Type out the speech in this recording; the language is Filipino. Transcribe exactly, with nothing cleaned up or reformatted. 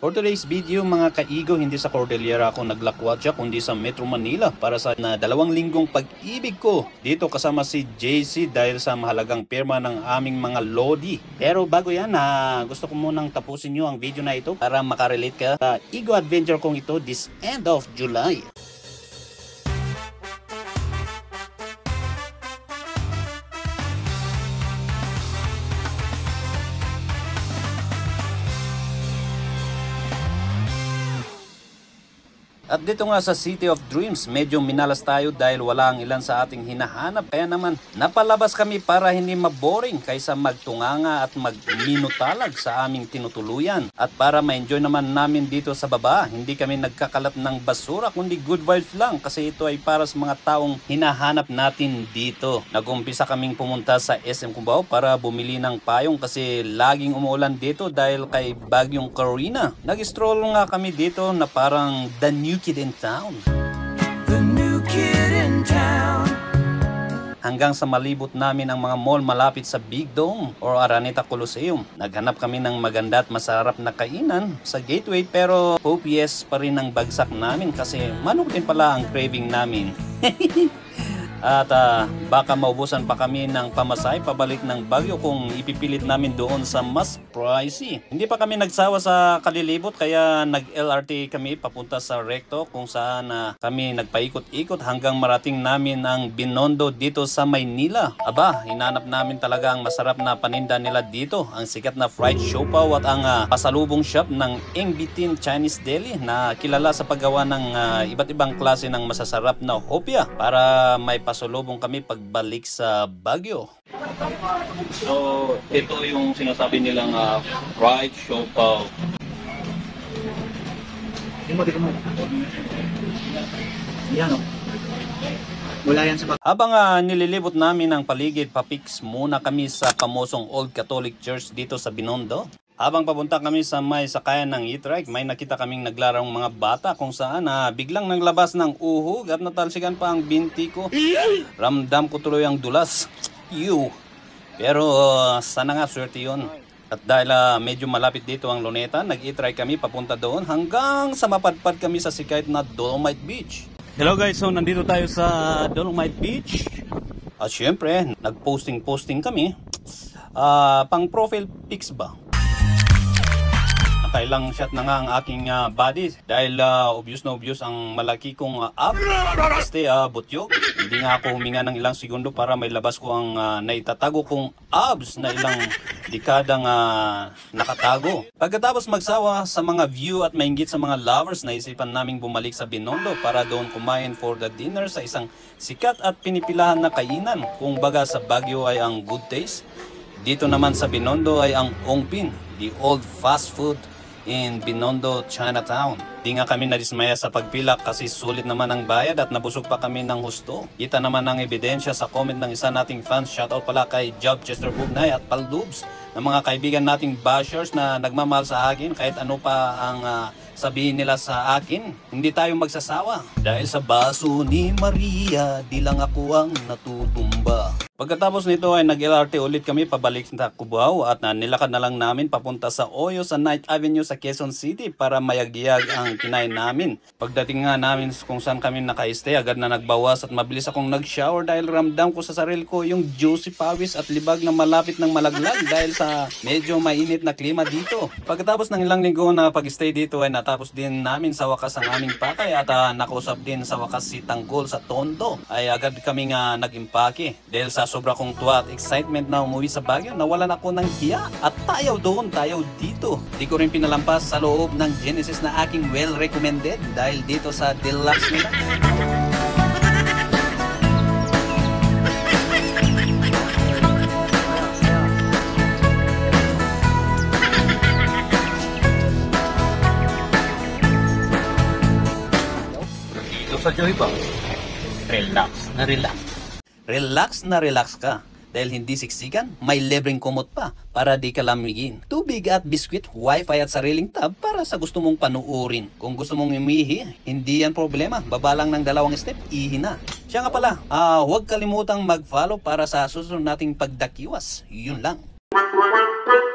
For today's video mga kaigo, hindi sa Cordillera ako naglakwatsa kundi sa Metro Manila para sa na dalawang linggong pag-ibig ko dito kasama si J C dahil sa mahalagang pirma ng aming mga lodi. Pero bago yan, ha, gusto ko munang tapusin nyo ang video na ito para makarelate ka sa Igo Adventure kong ito this end of July. At dito nga sa City of Dreams, medyo minalas tayo dahil wala ang ilan sa ating hinahanap. Kaya naman, napalabas kami para hindi maboring kaysa magtunganga at magminutalag sa aming tinutuluyan. At para ma-enjoy naman namin dito sa baba, hindi kami nagkakalat ng basura kundi good vibes lang kasi ito ay para sa mga taong hinahanap natin dito. Nag-umpisa kaming pumunta sa S M Cubao para bumili ng payong kasi laging umuulan dito dahil kay Bagyong Karina. Nag-stroll nga kami dito na parang the new kid in town. The new kid in town. Hanggang sa malibot namin ang mga mall malapit sa Big Dome or Araneta Coliseum. Naghanap kami ng maganda at masarap na kainan sa Gateway pero O P S pa rin ang bagsak namin kasi manok din pala ang craving namin. At uh, baka maubusan pa kami ng pamasay pabalik ng Baguio kung ipipilit namin doon sa mas pricey. Hindi pa kami nagsawa sa kalilibot kaya nag-L R T kami papunta sa Recto kung saan uh, kami nagpaikot-ikot hanggang marating namin ang Binondo dito sa Maynila. Aba, hinanap namin talaga ang masarap na paninda nila dito. Ang sikat na fried siopaw at ang uh, pasalubong shop ng Eng Bitin Chinese Deli na kilala sa paggawa ng uh, iba't ibang klase ng masasarap na hopia para may pasalubong kami pagbalik sa Baguio. So, ito yung sinasabi nilang uh, fried siopaw. Yung mo, dito mo. Yan o. Wala yan sa bag. Habang uh, nililibot namin ang paligid, papiks muna kami sa pamosong Old Catholic Church dito sa Binondo. Habang papunta kami sa may sakayan ng e-trike, may nakita kaming naglarong mga bata kung saan ah, biglang naglabas ng uhog at natalsikan pa ang binti ko. Ramdam ko tuloy ang dulas. You. Pero uh, sana nga swerte yun. At dahil uh, medyo malapit dito ang Luneta, nag-e-trike kami papunta doon hanggang sa mapadpad kami sa sikat na Dolomite Beach. Hello guys, so nandito tayo sa Dolomite Beach. At syempre, nag-posting-posting kami. Uh, pang profile pics ba? Kailang shot na nga ang aking uh, body dahil uh, obvious na obvious ang malaki kong uh, ab. Este uh, butyog. Hindi nga ako huminga ng ilang segundo para may labas ko ang uh, naitatago kong abs na ilang dekadang uh, nakatago. Pagkatapos magsawa sa mga view at mainggit sa mga lovers, naisipan naming bumalik sa Binondo para doon kumain for the dinner sa isang sikat at pinipilahan na kainan. Kung baga sa Baguio ay ang good taste, dito naman sa Binondo ay ang Ongpin, the old fast food in Binondo, Chinatown. Di nga kami nadismaya sa pagpila kasi sulit naman ang bayad at nabusog pa kami ng husto. Kita naman ang ebidensya sa comment ng isa nating fans. Shoutout pala kay Job Chester Bugnay at Paldubs ng mga kaibigan nating bashers na nagmamahal sa akin kahit ano pa ang uh, sabihin nila sa akin. Hindi tayo magsasawa. Dahil sa baso ni Maria, di lang ako ang natutumba. Pagkatapos nito ay nag-L R T ulit kami pabalik sa Cubao at uh, nilakad na lang namin papunta sa Oyo sa Night Avenue sa Quezon City para mayagyag ang kinain namin. Pagdating nga namin kung saan kami naka-stay, agad na nagbawas at mabilis akong nag-shower dahil ramdam ko sa sarili ko yung juicy pawis at libag na malapit ng malaglag dahil sa medyo mainit na klima dito. Pagkatapos ng ilang linggo na pag-stay dito ay natapos din namin sa wakas ang aming pakay at uh, nakausap din sa wakas si Tanggol sa Tondo. Ay agad kami nga nag-impake dahil sa sobra kong tuwa at excitement na umuwi sa Baguio, nawalan ako ng hiya at tayaw doon, tayaw dito. Di ko rin pinalampas sa loob ng Genesis na aking well recommended dahil dito sa deluxe nila. Dito sa Joy ba? Relax na relax. Relax na relax ka dahil hindi siksikan, may libreng kumot pa para di ka lamigin. Tubig at biskwit, wifi at sariling tab para sa gusto mong panuorin. Kung gusto mong umihi, hindi yan problema. Baba lang ng dalawang step, ihi na. Siya nga pala, uh, huwag kalimutang mag-follow para sa susunod nating pagdakiwas. Yun lang.